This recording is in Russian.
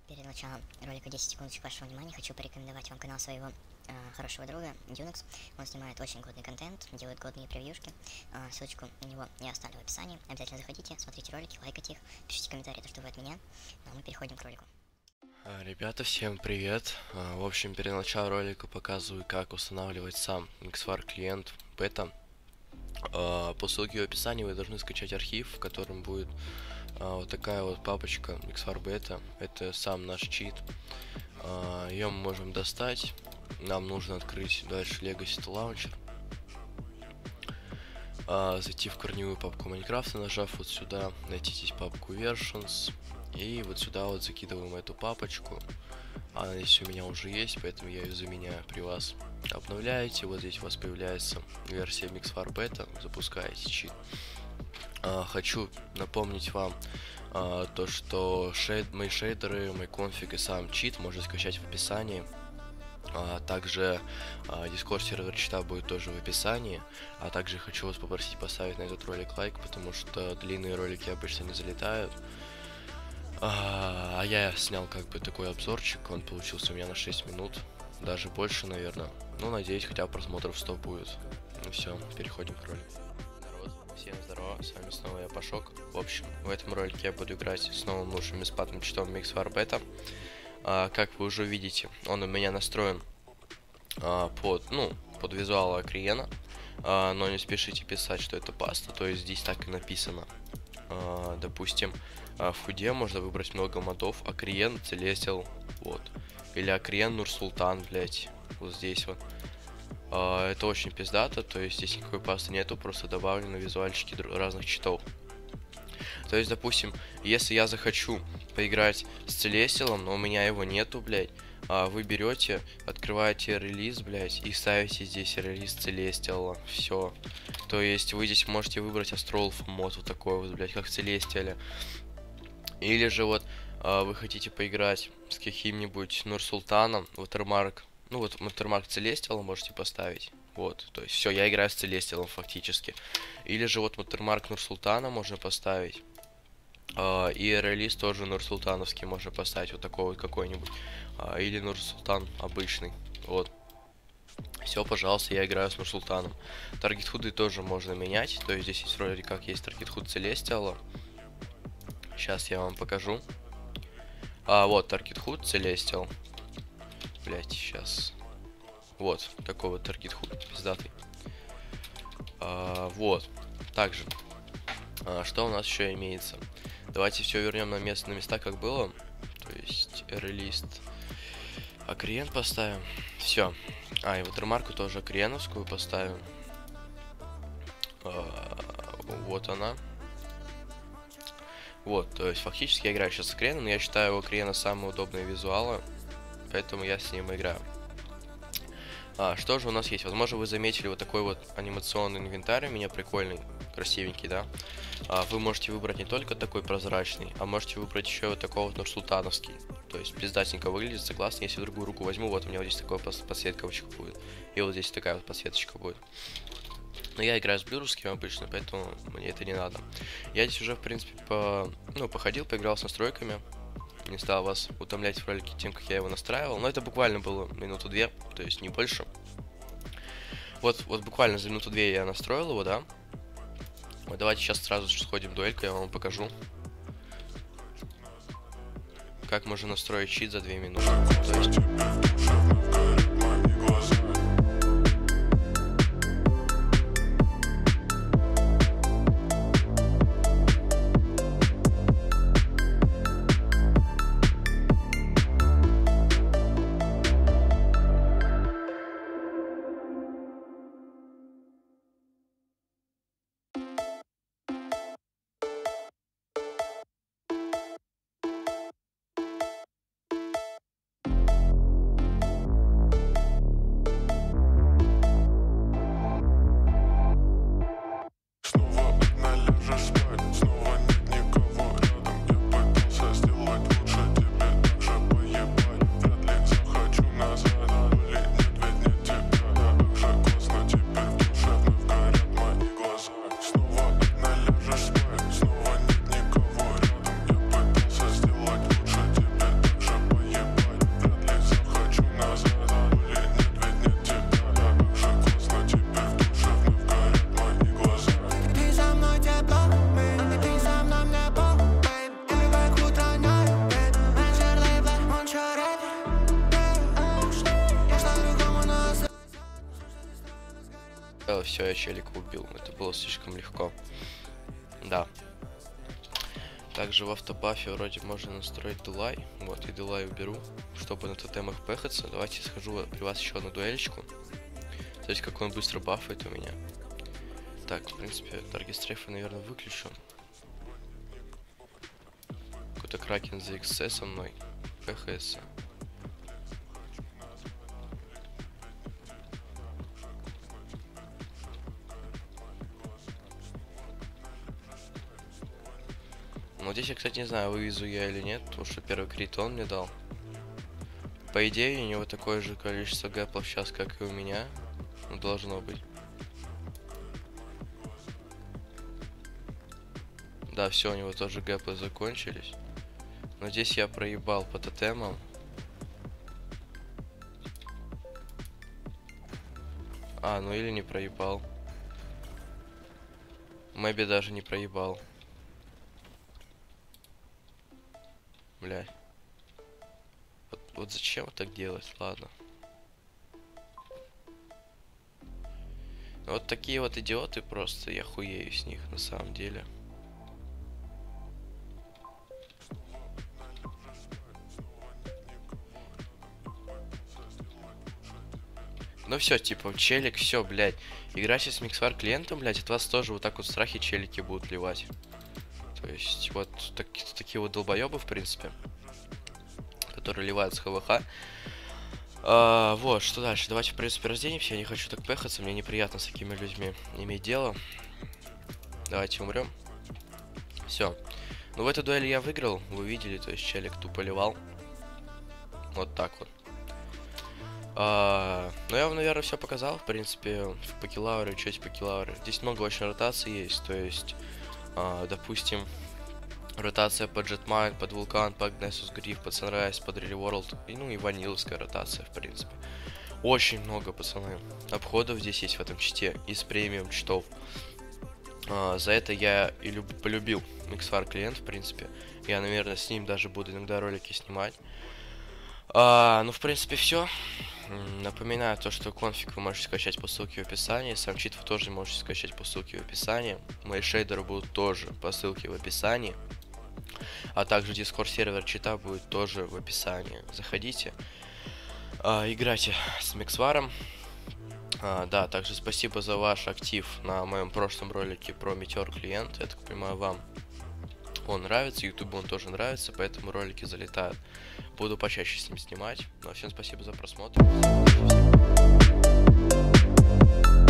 Перед началом ролика 10 секундочек вашего внимания хочу порекомендовать вам канал своего хорошего друга Юнекс. Он снимает очень годный контент, делает годные превьюшки. Ссылочку на него я оставлю в описании. Обязательно заходите, смотрите ролики, лайкайте их, пишите комментарии, то, что вы от меня. Ну а мы переходим к ролику. Ребята, всем привет! В общем, перед началом ролика показываю, как устанавливать сам Mixfar клиент бета. По ссылке в описании вы должны скачать архив, в котором будет вот такая вот папочка Mixfar beta. Это сам наш чит. Ее мы можем достать. Нам нужно открыть дальше Legacy Launcher. Зайти в корневую папку Майнкрафта, нажав вот сюда, найти здесь папку Versions. И вот сюда вот закидываем эту папочку. Она здесь у меня уже есть, поэтому я ее заменяю при вас. Обновляете, вот здесь у вас появляется версия Mixfar Beta, запускаете чит. Хочу напомнить вам то, что мои шейдеры, мой конфиг и сам чит можно скачать в описании. Также Discord сервер чита будет тоже в описании. А также хочу вас попросить поставить на этот ролик лайк, потому что длинные ролики обычно не залетают. А я снял как бы такой обзорчик, он получился у меня на 6 минут, даже больше, наверное. Ну, надеюсь, хотя бы просмотров 100 будет. Ну все, переходим к ролику. Народ, всем здорово, с вами снова я, Пашок. В общем, в этом ролике я буду играть с новым лучшим бесплатным читом Mixfar Beta. Как вы уже видите, он у меня настроен под визуал Акриена. Но не спешите писать, что это паста, то есть здесь так и написано. Допустим, в худе можно выбрать много модов. Акриен, Целестил, вот. Или Акриен, Нурсултан, блять. Вот здесь вот. Это очень пиздато, то есть здесь никакой пасты нету, просто добавлены визуальчики разных читов. То есть, допустим, если я захочу поиграть с Целестилом, но у меня его нету, блять, вы берете, открываете релиз, блять, и ставите здесь релиз Целестила. Все. То есть вы здесь можете выбрать Астролф мод, вот такой вот, блять, как в Целестиале. Или же вот вы хотите поиграть с каким-нибудь Нурсултаном, Watermark. Ну вот Watermark Целестила можете поставить. Вот, то есть все, я играю с Целестилом фактически. Или же вот Watermark Нурсултана можно поставить. И релиз тоже Нурсултановский можно поставить, вот такой вот какой-нибудь. Или Нурсултан обычный. Вот. Все, пожалуйста, я играю с Нурсултаном. Таргет худы тоже можно менять. То есть здесь есть вроде как есть таргет худ Целестиала. Сейчас я вам покажу. Вот таргет худ Целестиал. Блять, сейчас. Вот, такой вот таргет худ пиздатый. Вот. Также. Что у нас еще имеется? Давайте все вернем на места, как было. То есть релист Акриен поставим. Все. И watermark тоже Акриеновскую поставим. Вот она. Вот, то есть фактически я играю сейчас с Акриеном, но я считаю у Акриена самые удобные визуалы, поэтому я с ним играю. Что же у нас есть? Возможно, вы заметили вот такой вот анимационный инвентарь у меня прикольный, красивенький, да? Вы можете выбрать не только такой прозрачный, а можете выбрать еще вот такой вот Нурсултановский. То есть пиздатенько выглядит, согласен. Если в другую руку возьму, вот у меня вот здесь такая подсветка будет. И вот здесь такая вот подсветочка будет. Но я играю с блюровским обычно, поэтому мне это не надо. Я здесь уже, в принципе, походил, поиграл с настройками. Не стал вас утомлять в ролике тем, как я его настраивал. Но это буквально было минуту-две, то есть не больше. Вот буквально за минуту-две я настроил его, да. Вот давайте сейчас сразу же сходим в дуэльку, я вам покажу. Как можно настроить чит за 2 минуты. То есть... все, я челика убил. Это было слишком легко. Да. Также в автобафе вроде можно настроить делай. Вот, и делай уберу, чтобы на тотемах пехаться. Давайте схожу при вас еще на дуэльчику. То есть, как он быстро бафает у меня. Так, в принципе, таргет стрейфа, наверное, выключу. Какой-то кракен за XC со мной. ПХС. Ну, здесь я, кстати, не знаю, вывезу я или нет, потому что первый крит он мне дал. По идее, у него такое же количество гэплов сейчас, как и у меня. Ну, должно быть. Да, все, у него тоже гэплы закончились. Но здесь я проебал по тотемам. А, ну или не проебал. Мэби даже не проебал. Бля. Вот зачем так делать? Ладно. Вот такие вот идиоты просто, я хуею с них на самом деле. Ну все, типа, челик, все, блядь. Играйте с миксвар клиентом, блядь, от вас тоже вот так вот страхи челики будут ливать. То есть, вот такие вот долбоебы, в принципе, которые ливают с ХВХ. Вот, что дальше? Давайте, в принципе, разденемся. Я не хочу так пехаться, мне неприятно с такими людьми иметь дело. Давайте умрем. Все. Ну, в эту дуэль я выиграл, вы видели, то есть челик тупо ливал. Вот так вот. Ну, я вам, наверное, все показал, в принципе, в Покелауре, чуть Покелауре. Здесь много очень ротаций есть, то есть, допустим, ротация под Jetmine, под Vulcan, под Nessus Grief, под Sunrise, под Really World, и, ну и ваниловская ротация, в принципе. Очень много, пацаны, обходов здесь есть в этом чите, из премиум читов. За это я и полюбил Mixfar клиент, в принципе. Я, наверное, с ним даже буду иногда ролики снимать. Ну, в принципе, все. Напоминаю то, что конфиг вы можете скачать по ссылке в описании. Сам чит вы тоже можете скачать по ссылке в описании. Мои шейдеры будут тоже по ссылке в описании. А также Discord сервер чита будет тоже в описании. Заходите. Играйте с Миксваром. Да, также спасибо за ваш актив на моем прошлом ролике про Метеор клиент. Я так понимаю, вам он нравится, YouTube он тоже нравится, поэтому ролики залетают. Буду почаще с ним снимать. Ну а всем спасибо за просмотр.